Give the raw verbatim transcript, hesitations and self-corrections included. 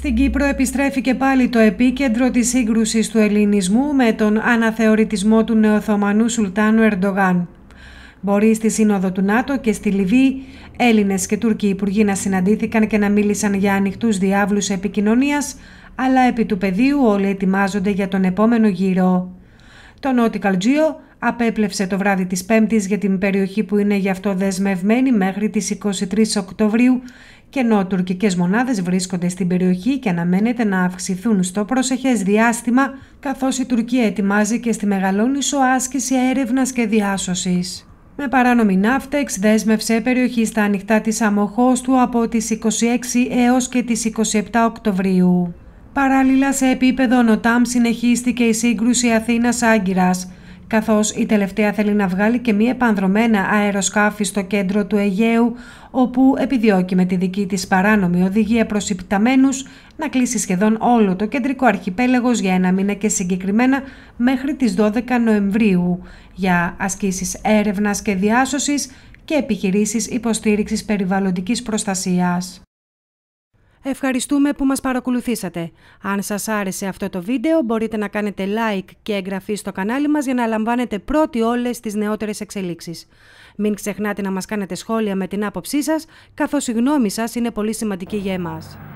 Στην Κύπρο επιστρέφει και πάλι το επίκεντρο της σύγκρουσης του ελληνισμού με τον αναθεωρητισμό του νεοοθωμανού Σουλτάνου Ερντογάν. Μπορεί στη Σύνοδο του ΝΑΤΟ και στη Λιβύη Έλληνες και Τούρκοι υπουργοί να συναντήθηκαν και να μίλησαν για ανοιχτούς διάβλους επικοινωνίας, αλλά επί του πεδίου όλοι ετοιμάζονται για τον επόμενο γύρο. Το Nautical Geo απέπλευσε το βράδυ της Πέμπτης για την περιοχή που είναι γι' αυτό δεσμευμένη μέχρι τις είκοσι τρεις Οκτωβρίου και ενώ τουρκικές μονάδες βρίσκονται στην περιοχή και αναμένεται να αυξηθούν στο προσεχές διάστημα, καθώς η Τουρκία ετοιμάζει και στη Μεγαλόνισσο άσκηση έρευνας και διάσωσης. Με παράνομη ναύτεξ δέσμευσε περιοχή στα ανοιχτά της Αμοχώστου από τις είκοσι έξι έως και τις είκοσι επτά Οκτωβρίου. Παράλληλα, σε επίπεδο ΝΟΤΑΜ συνεχίστηκε η σύγκρουση Αθήνας-Άγκυρας, καθώς η τελευταία θέλει να βγάλει και μη επανδρομένα αεροσκάφη στο κέντρο του Αιγαίου, όπου επιδιώκει με τη δική της παράνομη οδηγία προς υπταμένους να κλείσει σχεδόν όλο το κεντρικό αρχιπέλαγος για ένα μήνα και συγκεκριμένα μέχρι τις δώδεκα Νοεμβρίου για ασκήσεις έρευνας και διάσωσης και επιχειρήσεις υποστήριξης περιβαλλοντικής προστασίας. Ευχαριστούμε που μας παρακολουθήσατε. Αν σας άρεσε αυτό το βίντεο μπορείτε να κάνετε like και εγγραφή στο κανάλι μας για να λαμβάνετε πρώτοι όλες τις νεότερες εξελίξεις. Μην ξεχνάτε να μας κάνετε σχόλια με την άποψή σας, καθώς η γνώμη σας είναι πολύ σημαντική για εμάς.